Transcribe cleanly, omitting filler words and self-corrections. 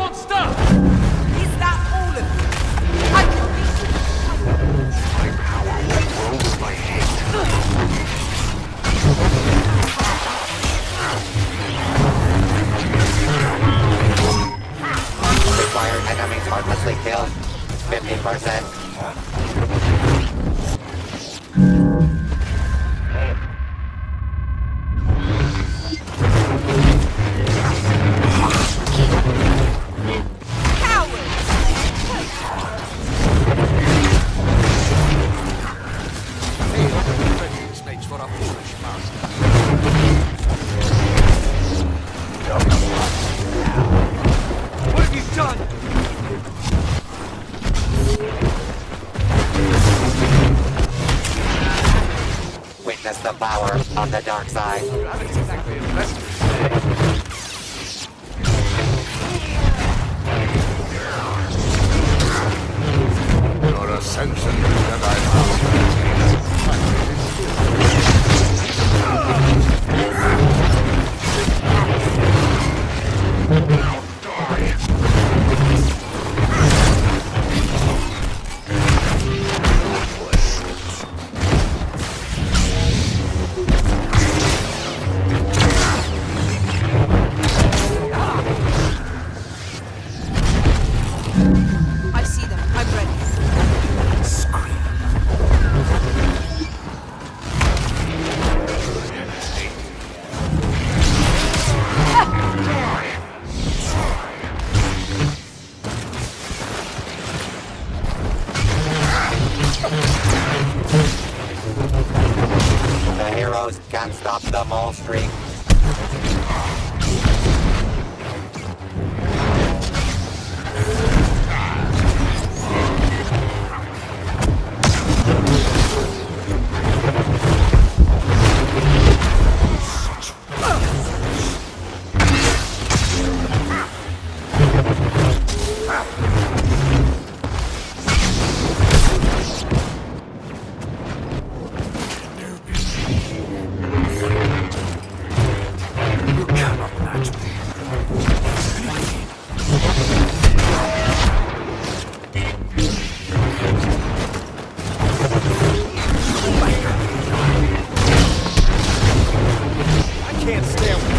won't stop! Is that all of you? I can beat you. My power grows my hate. Required enemies heartlessly killed. 50%. What have you done? Witness the power of the dark side. You haven't exactly impressed me today. Your ascension to Jedi Master. I see them. I'm ready. The heroes can't stop the mole streak. You cannot match me. I can't stand